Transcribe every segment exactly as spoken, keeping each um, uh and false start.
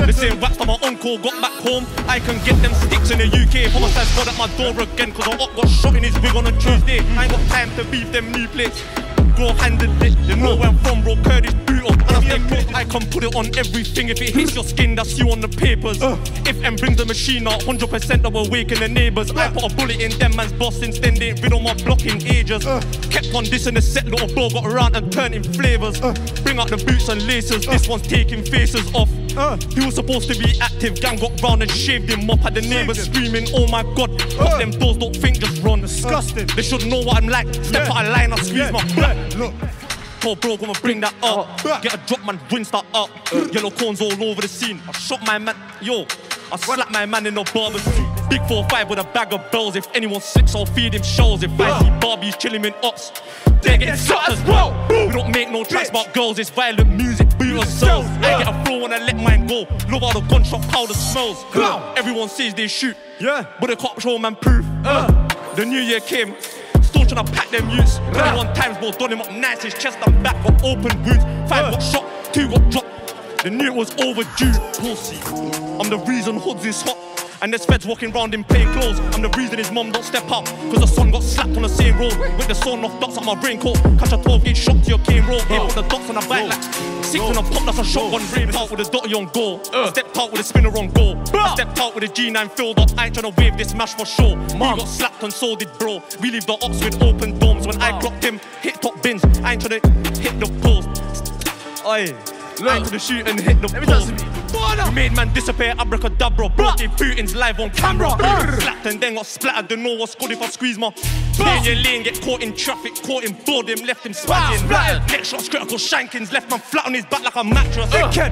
The same wax on my uncle got back home. I can get them sticks in the U K. Homicide squad at my door again, cause I got shot in his wig on a Tuesday. I ain't got time to beef them knee plates. Bro handled it, they know where I'm from, bro. Curtis boot up, and I stay close. I can put it on everything. If it hits your skin, that's you on the papers. uh. If M brings the machine out, one hundred percent I will awaken the neighbours. I put a bullet in them man's boss since then. They ain't been on my block in ages. uh. Kept on this in the set, little bro got around and turned in flavours. uh. Bring out the boots and laces, uh. this one's taking faces off. uh. He was supposed to be active, gang got round and shaved him up. Had the neighbours screaming, oh my god. Pop uh. them doors, don't think, just run. Disgusting. Uh. They should know what I'm like. Step yeah. out of line, I squeeze yeah. my back. Look. Oh bro, gonna bring that up. Get a drop man, rinse that up. Yellow cones all over the scene. I shot my man, yo. I slapped my man in the barbecue. Big four five with a bag of bells. If anyone's sick, I'll feed him shells. If I see Barbies chilling in ops, they're getting shot as well. We don't make no tracks about girls. It's violent music, boot ourselves. I get a flow when I let mine go. Love how the gunshot powder smells. Everyone says they shoot, yeah, but the cops show man proof. The new year came. Still tryna pack them youths. twenty-one times, bro, done him up nice. His chest and back got open wounds. Five got shot, two got dropped. They knew it was overdue. Pussy. I'm the reason hoods is hot. And there's feds walking round in plain clothes. I'm the reason his mum don't step up, cause the son got slapped on the same road. With the son off dots on my raincoat. Catch a twelve gauge shot to your cane road. Hit with the dots on the back like six in a pop, that's a shotgun. Raped out with a dotty on goal. I stepped out with a spinner on goal. I stepped out with a G nine filled up. I ain't tryna wave this mash for sure. He got slapped and so did bro. We leave the ops with open domes. When I clocked him, hit top bins. I ain't tryna hit the post. Oi, I ain't tryna shoot and hit the post. We made man disappear, abracadabra. Bro gave bootings live on camera. Slapped and then got splattered. Don't know what's good if I squeeze my stay in your lane, get caught in traffic. Caught him, bored him, left him spazzing. Next shots, critical shankings. Left man flat on his back like a mattress.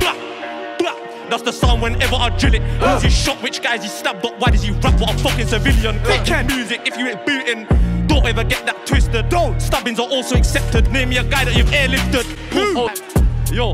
That's the sound whenever I drill it. Who's he shot? Which guys he stabbed up? Why does he rap? What a fucking civilian. Click music if you ain't booting. Don't ever get that twisted. Don't. Stabbings are also accepted. Name me a guy that you've airlifted. Oh. Yo.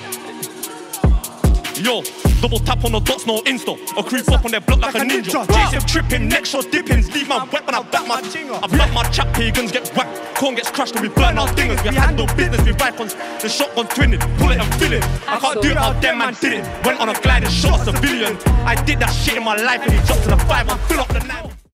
Yo, double tap on the dots, no insta. Or creep up on their block like, like a ninja. ninja. Chase him, tripping, next shot dippings. Leave my weapon, I back my I black my chap, pagans get whacked. Corn gets crushed and we burn our dingers. We handle business with rifles. The shotgun twinning, pull it and fill it. I can't do it how them man did it. Went on a glide and shot a civilian. I did that shit in my life and he dropped to the five and fill up the nine.